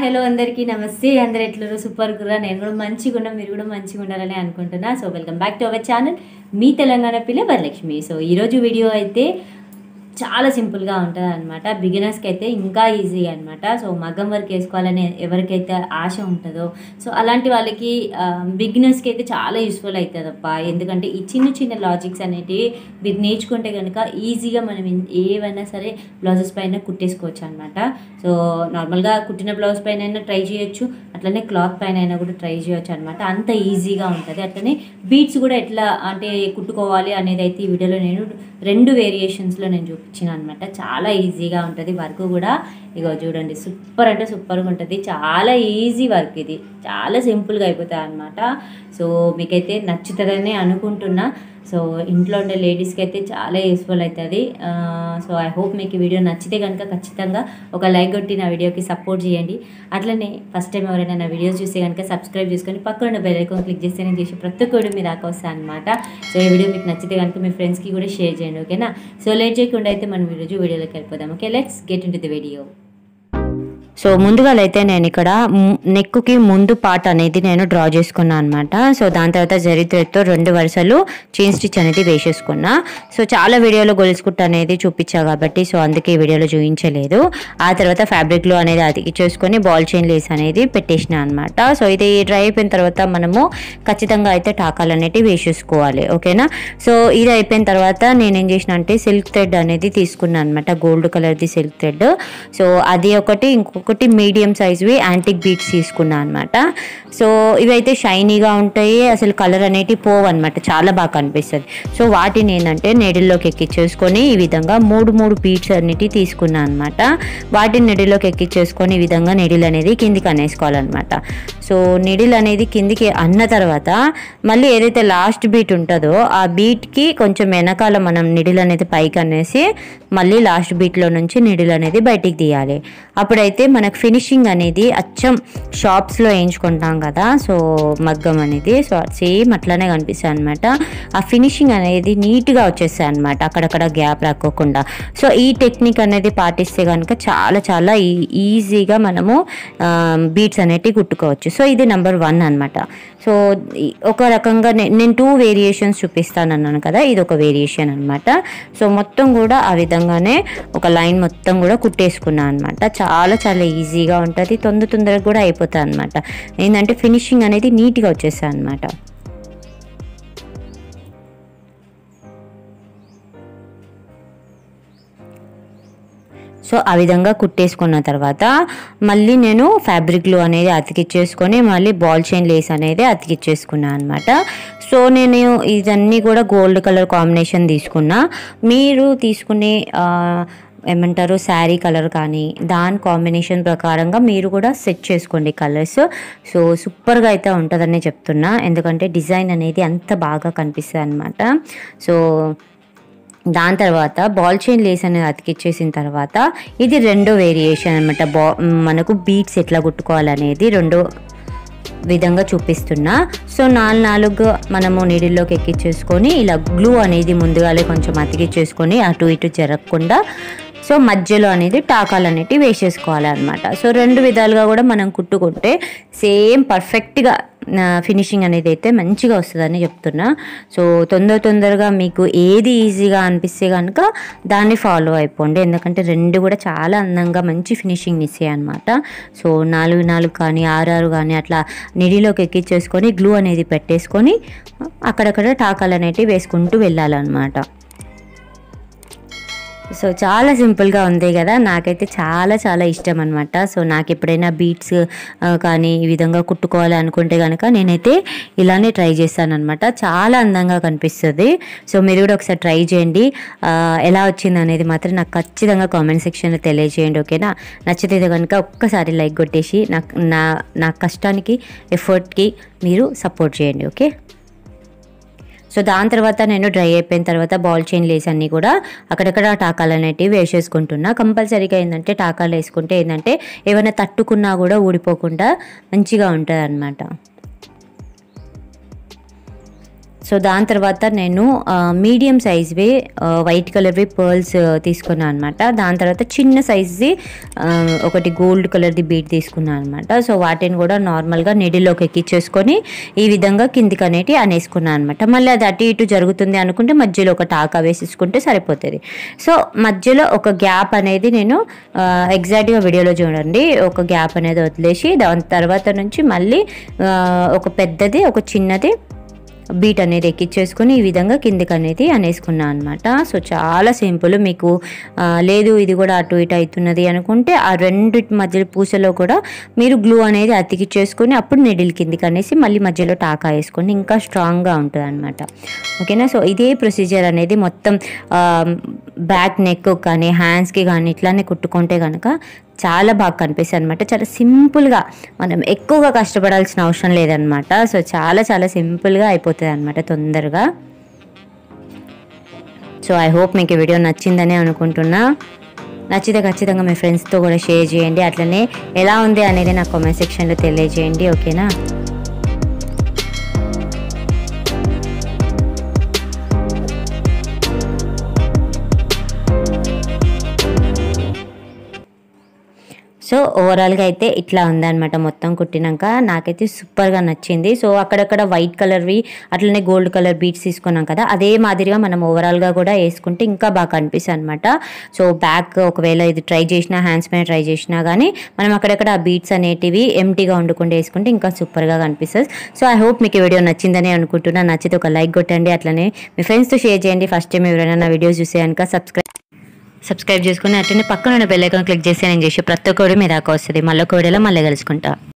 Hello అందరికీ నమస్తే. అందరు ఎట్లరు సూపర్ గుర్రా. నేను కూడా మంచిగా ఉన్నా, మీరు కూడా మంచిగా ఉండాలని అనుకుంటున్నా. So welcome back to our channel, మీ తెలంగాణ పిల్ల వరలక్ష్మి. సో ఈరోజు వీడియో అయితే చాలా సింపుల్గా ఉంటుంది అనమాట. బిగినర్స్కి అయితే ఇంకా ఈజీ అనమాట. సో మగ్గం వర్క్ వేసుకోవాలని ఎవరికైతే ఆశ ఉంటుందో, సో అలాంటి వాళ్ళకి బిగినర్స్కి అయితే చాలా యూస్ఫుల్ అవుతుంది అబ్బా. ఎందుకంటే ఈ చిన్న చిన్న లాజిక్స్ అనేటివి మీరు నేర్చుకుంటే కనుక ఈజీగా మనం ఏవైనా సరే బ్లౌజెస్ పైన కుట్టేసుకోవచ్చు అనమాట. సో నార్మల్గా కుట్టిన బ్లౌజ్ పైన అయినా ట్రై చేయొచ్చు, అట్లనే క్లాత్ పైన అయినా కూడా ట్రై చేయొచ్చు అనమాట. అంత ఈజీగా ఉంటుంది. అట్లనే బీట్స్ కూడా ఎట్లా అంటే కుట్టుకోవాలి అనేది అయితే ఈ వీడియోలో నేను 2 వేరియేషన్స్లో నేను చూపించిన అనమాట. చాలా ఈజీగా ఉంటుంది వర్క్ కూడా. ఇగో చూడండి, సూపర్ అంటే సూపర్గా ఉంటుంది. చాలా ఈజీ వర్క్, ఇది చాలా సింపుల్గా అయిపోతుంది అనమాట. సో మీకైతే నచ్చుతుందని అనుకుంటున్నా. సో ఇంట్లో ఉండే లేడీస్కి అయితే చాలా యూస్ఫుల్ అవుతుంది. సో ఐ హోప్ మీకు ఈ వీడియో నచ్చితే కనుక ఖచ్చితంగా ఒక లైక్ కొట్టి నా వీడియోకి సపోర్ట్ చేయండి. అట్లనే ఫస్ట్ టైం ఎవరైనా నా వీడియోస్ చూస్తే కనుక సబ్స్క్రైబ్ చేసుకొని పక్కన ఉన్న బెల్ ఐకాన్ క్లిక్ చేస్తే నేను చేసి ప్రతి ఒక్క వీడియో మీ దాకా వస్తాను అనమాట. సో ఈ వీడియో మీకు నచ్చితే కనుక మీ ఫ్రెండ్స్కి కూడా షేర్ చేయండి, ఓకేనా? సో లేట్ చేయకుండా అయితే మనం ఈరోజు వీడియోలోకి వెళ్ళిపోదాం. Okay, let's get in to the video. So ముందుగా అయితే నేను ఇక్కడ నెక్కి ముందు పార్ట్ అనేది నేను డ్రా చేసుకున్నాను అనమాట. సో దాని తర్వాత జరీ థ్రెడ్తో 2 వరుసలు చైన్ స్టిచ్ అనేది వేసేసుకున్నా. సో చాలా వీడియోలో గొలుసు కుట్టు అనేది చూపించా కాబట్టి సో అందుకే ఈ వీడియోలో చూపించలేదు. ఆ తర్వాత ఫ్యాబ్రిక్లో అనేది అతికిచ్చేసుకొని బాల్ చైన్ లేస్ అనేది పెట్టేసిన అనమాట. సో ఇది డ్రై అయిపోయిన తర్వాత మనము ఖచ్చితంగా అయితే టాకాలు అనేవి వేసేసుకోవాలి, ఓకేనా? సో ఇది అయిపోయిన తర్వాత నేనేం చేసిన అంటే సిల్క్ థ్రెడ్ అనేది తీసుకున్నాను అనమాట, గోల్డ్ కలర్ది సిల్క్ థ్రెడ్. సో అది ఒకటి, ఇంకొకటి మీడియం సైజ్వి యాంటిక్ బీట్స్ తీసుకున్నాను అనమాట. సో ఇవైతే షైనీగా ఉంటాయి, అసలు కలర్ అనేటివి పోవు అనమాట, చాలా బాగా కనిపిస్తుంది. సో వాటిని ఏంటంటే నీడిల్లోకి ఎక్కించేసుకొని ఈ విధంగా 3 బీట్స్ అన్నిటి తీసుకున్నాను అనమాట. వాటిని నీడిల్లోకి ఎక్కించేసుకొని ఈ విధంగా నీడిల్ అనేది కిందికి అనేసుకోవాలన్నమాట. సో నీడిల్ అనేది కిందికి అన్న తర్వాత మళ్ళీ ఏదైతే లాస్ట్ బీట్ ఉంటుందో ఆ బీట్కి కొంచెం వెనకాల మనం నీడిల్ అనేది పైకి అనేసి మళ్ళీ లాస్ట్ బీట్లో నుంచి నీడిల్ అనేది బయటికి తీయాలి. అప్పుడైతే మనకు ఫినిషింగ్ అనేది అచ్చం షాప్స్లో వేయించుకుంటాం కదా, సో మగ్గం అనేది సో సేమ్ అట్లానే కనిపిస్తుంది అనమాట. ఆ ఫినిషింగ్ అనేది నీట్గా వచ్చేస్తాయి అనమాట, అక్కడక్కడ గ్యాప్ రాకోకుండా. సో ఈ టెక్నిక్ అనేది పాటిస్తే కనుక చాలా చాలా ఈజీగా మనము బీట్స్ అనేటివి కుట్టుకోవచ్చు. సో ఇది నెంబర్ 1 అనమాట. సో ఒక రకంగా నేను 2 వేరియేషన్స్ చూపిస్తాను అన్నాను కదా, ఇది ఒక వేరియేషన్ అనమాట. సో మొత్తం కూడా ఆ విధంగానే ఒక లైన్ మొత్తం కూడా కుట్టేసుకున్నాను అనమాట. చాలా చాలా ఈజీగా ఉంటుంది, తొందరగా కూడా అయిపోతుంది అనమాట. ఏంటంటే ఫినిషింగ్ అనేది నీట్గా వచ్చేస్తుంది అనమాట. సో ఆ విధంగా కుట్టేసుకున్న తర్వాత మళ్ళీ నేను ఫ్యాబ్రిక్ గ్లూ అనేది అతికిచ్చేసుకొని మళ్ళీ బాల్ చైన్ లేస్ అనేది అతికిచ్చేసుకున్నాను అనమాట. సో నేను ఇదన్నీ కూడా గోల్డ్ కలర్ కాంబినేషన్ తీసుకున్నా. మీరు తీసుకునే ఏమంటారు శారీ కలర్ కానీ దాని కాంబినేషన్ ప్రకారంగా మీరు కూడా సెట్ చేసుకోండి కలర్స్. సో సూపర్గా అయితే ఉంటుందని చెప్తున్నా, ఎందుకంటే డిజైన్ అనేది అంత బాగా కనిపిస్తుంది అనమాట. సో దాని తర్వాత బాల్ చైన్ లేస్ అనేది అతికిచ్చేసిన తర్వాత ఇది 2 వేరియేషన్ అనమాట. మనకు బీట్స్ ఎట్లా కుట్టుకోవాలనేది 2 విధంగా చూపిస్తున్నా. సో 4 మనము నీడిల్లోకి ఎక్కించేసుకొని ఇలా గ్లూ అనేది ముందుగానే కొంచెం అతికిచ్చేసుకొని అటు ఇటు జరగకుండా సో మధ్యలో అనేది టాకాలు అనేవి వేసేసుకోవాలన్నమాట. సో 2 విధాలుగా కూడా మనం కుట్టుకుంటే సేమ్ పర్ఫెక్ట్గా ఫినిషింగ్ అనేది అయితే మంచిగా వస్తుందని చెప్తున్నా. సో తొందరగా మీకు ఏది ఈజీగా అనిపిస్తే కనుక దాన్ని ఫాలో అయిపోండి, ఎందుకంటే 2 కూడా చాలా అందంగా మంచి ఫినిషింగ్ ఇస్తాయి అనమాట. సో 4 కానీ 6 కానీ అట్లా నీడిలోకి ఎక్కించేసుకొని గ్లూ అనేది పెట్టేసుకొని అక్కడక్కడ టాకాలు అనేవి వేసుకుంటూ వెళ్ళాలన్నమాట. సో చాలా సింపుల్గా ఉంది కదా, నాకైతే చాలా చాలా ఇష్టం అనమాట. సో నాకు ఎప్పుడైనా బీట్స్ కానీ ఈ విధంగా కుట్టుకోవాలి అనుకుంటే కనుక నేనైతే ఇలానే ట్రై చేస్తాను అనమాట. చాలా అందంగా కనిపిస్తుంది. సో మీరు కూడా ఒకసారి ట్రై చేయండి. ఎలా వచ్చింది అనేది మాత్రం నాకు ఖచ్చితంగా కామెంట్ సెక్షన్లో తెలియజేయండి, ఓకేనా? నచ్చితే కనుక ఒక్కసారి లైక్ కొట్టేసి నా కష్టానికి ఎఫర్ట్కి మీరు సపోర్ట్ చేయండి, ఓకే? సో దాని తర్వాత నేను డ్రై అయిపోయిన తర్వాత బాల్ చైన్ లేస్ అన్నీ కూడా అక్కడక్కడ టాకాలు అనేటివి వేసేసుకుంటున్నా. కంపల్సరీగా ఏంటంటే టాకాలు వేసుకుంటే ఏంటంటే ఏమైనా తట్టుకున్నా కూడా ఊడిపోకుండా మంచిగా ఉంటుంది అనమాట. సో దాని తర్వాత నేను మీడియం సైజ్వి వైట్ కలర్వి పర్ల్స్ తీసుకున్నాను అనమాట. దాని తర్వాత చిన్న సైజ్ది ఒకటి గోల్డ్ కలర్ది బీట్ తీసుకున్నాను అనమాట. సో వాటిని కూడా నార్మల్గా నీడిలోకి ఎక్కించేసుకొని ఈ విధంగా కిందికి అనేటి అనేసుకున్నాను అనమాట. మళ్ళీ అది అటు ఇటు జరుగుతుంది అనుకుంటే మధ్యలో ఒక టాకా వేసేసుకుంటే సరిపోతుంది. సో మధ్యలో ఒక గ్యాప్ అనేది నేను ఎగ్జాక్ట్గా వీడియోలో చూడండి, ఒక గ్యాప్ అనేది వదిలేసి దాని తర్వాత నుంచి మళ్ళీ ఒక పెద్దది ఒక చిన్నది బీట్ అనేది ఎక్కించేసుకొని ఈ విధంగా కిందికి అనేది అనేసుకున్నాను అనమాట. సో చాలా సింపుల్. మీకు లేదు ఇది కూడా అటు ఇటు అవుతున్నది అనుకుంటే ఆ రెండింటి మధ్య పూసలో కూడా మీరు గ్లూ అనేది అతికిచ్చేసుకొని అప్పుడు నెడిల్ కిందికి అనేసి మళ్ళీ మధ్యలో టాకా వేసుకొని ఇంకా స్ట్రాంగ్గా ఉంటుంది అనమాట. ఓకేనా. సో ఇదే ప్రొసీజర్ అనేది మొత్తం బ్యాక్ నెక్ కానీ హ్యాండ్స్కి కానీ ఇట్లానే కుట్టుకుంటే కనుక చాలా బాగా కనిపిస్తుంది అనమాట. చాలా సింపుల్గా, మనం ఎక్కువగా కష్టపడాల్సిన అవసరం లేదనమాట. సో చాలా చాలా సింపుల్గా అయిపోతుంది అనమాట తొందరగా. సో ఐ హోప్ మీకు ఈ వీడియో నచ్చిందని అనుకుంటున్నా. నచ్చితే ఖచ్చితంగా మీ ఫ్రెండ్స్తో కూడా షేర్ చేయండి. అట్లనే ఎలా ఉంది అనేది నాకు కామెంట్ సెక్షన్లో తెలియజేయండి. ఓకేనా. సో ఓవరాల్గా అయితే ఇట్లా ఉందన్నమాట మొత్తం కుట్టినాక. నాకైతే సూపర్గా నచ్చింది. సో అక్కడక్కడ వైట్ కలర్వి అట్లనే గోల్డ్ కలర్ బీట్స్ తీసుకున్నాం కదా, అదే మాదిరిగా మనం ఓవరాల్గా కూడా వేసుకుంటే ఇంకా బాగా కనిపిస్తుంది అనమాట. సో బ్యాక్ ఒకవేళ ఇది ట్రై చేసినా, హ్యాండ్స్ పైన ట్రై చేసినా కానీ మనం అక్కడక్కడ ఆ బీట్స్ అనేటివి ఎంటీగా ఉండకుండా వేసుకుంటే ఇంకా సూపర్గా కనిపిస్తుంది. సో ఐ హోప్ మీకు ఈ వీడియో నచ్చిందని అనుకుంటున్నా. నచ్చితే ఒక లైక్ కొట్టండి, అట్లనే మీ ఫ్రెండ్స్తో షేర్ చేయండి. ఫస్ట్ టైం ఎవరైనా నా వీడియోస్ చూసే కనుక సబ్స్క్రైబ్ చేసుకుని అట్లనే పక్కన ఉన్న బెల్ ఐకాన్ క్లిక్ చేసి నేను చేసే ప్రతి ఒక్క వీడియో మీ దాకా వస్తుంది. మళ్ళీ ఒక వీడియోలో మళ్ళీ కలుసుకుంటా.